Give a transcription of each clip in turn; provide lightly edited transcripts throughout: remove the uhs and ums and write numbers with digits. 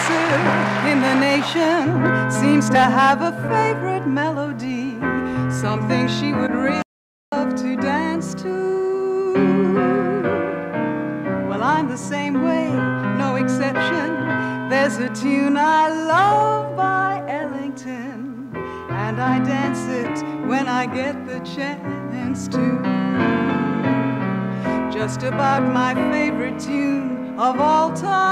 dancer in the nation seems to have a favorite melody, something she would really love to dance to. Well, I'm the same way, no exception. There's a tune I love by Ellington, and I dance it when I get the chance to. Just about my favorite tune of all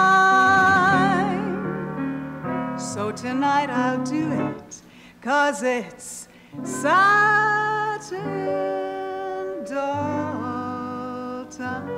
time. So tonight I'll do it, 'cause it's Satin doll time.